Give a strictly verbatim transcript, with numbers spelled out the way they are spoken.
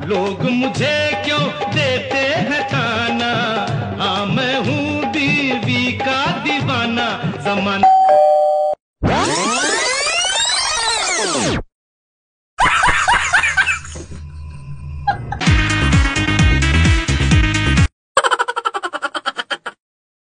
लोग मुझे क्यों देते हैं ताना, हाँ मैं हूँ बीवी का दीवाना। जमाना